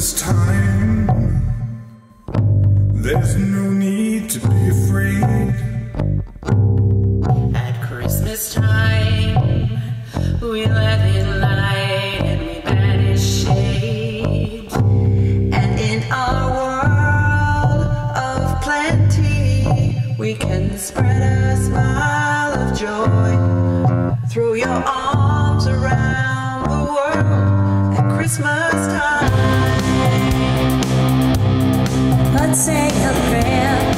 Christmas time, there's no need to be afraid. At Christmas time, we let in light and we banish shade. And in our world of plenty, we can spread a smile of joy. Throw your arms around the world at Christmas time. Let's say a prayer.